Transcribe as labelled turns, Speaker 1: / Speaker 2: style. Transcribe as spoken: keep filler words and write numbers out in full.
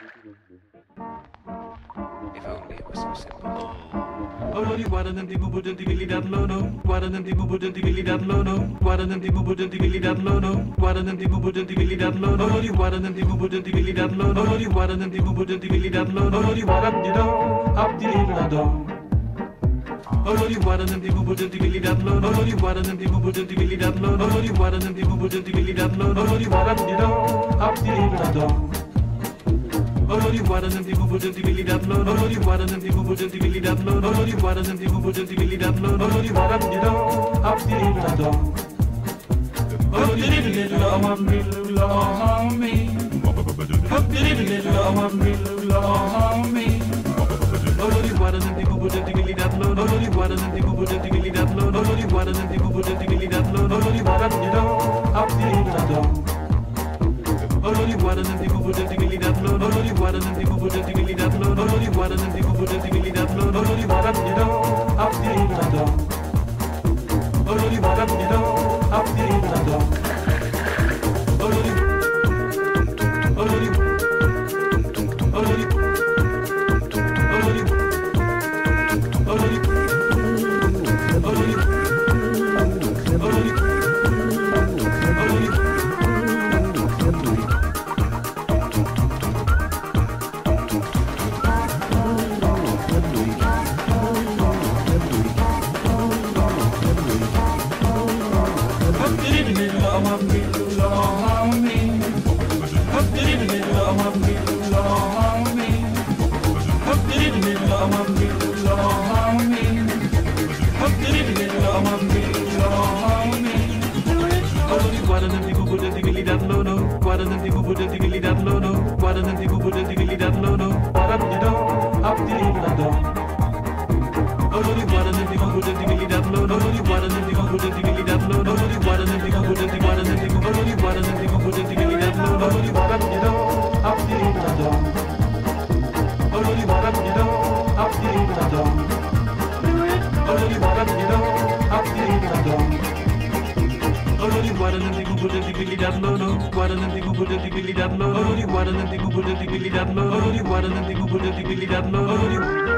Speaker 1: If only it was so simple.
Speaker 2: Oh Lordy, what an empty boo boo didn't really that low no. What an empty boo boo didn't really that low no. What an empty boo boo didn't really that low no. What an empty boo boo didn't really that low no. Lordy, what an empty boo boo didn't really that low no. Lordy, what an empty boo boo didn't really that low no. Lordy, what up the do, up the little do. Oh Lordy, what an empty boo boo didn't really that low no. Lordy, what an empty boo boo didn't really that low no. Lordy, what an empty boo boo didn't really that low no. Lordy, what up the do, up the little do. Oh Lordy, what an empty boo boo didn't really that low. Oh Lordy, what an empty boo boo didn't really that low. Oh Lordy, what an empty boo boo didn't really that low. Oh Lordy, what up the do, up the little do. Oh the little little oh me lula oh me. Oh the little little oh me lula oh me. Oh Lordy, what an empty boo boo didn't really that low. Oh Lordy, what an empty boo boo didn't really that low. Oh Lordy, what an empty boo boo didn't really that low. Oh Lordy, what up the do, up the little do. Oh Lordy, what an empty boo boo didn't really that low. Oh Lordy, what an empty boo boo didn't really that low. Oh Lordy, what an empty boo boo didn't really that low. Oh Lordy, what up the do, up the little do. Oh Lordy, what up the do, up the little do. Oh Lordy, oh Lordy, oh Lordy, oh Lordy, oh Lordy, oh Lordy, oh Lordy, oh Lordy. What an empty boo boo didn't really that low. Oh Lordy, what an empty boo boo didn't really that low.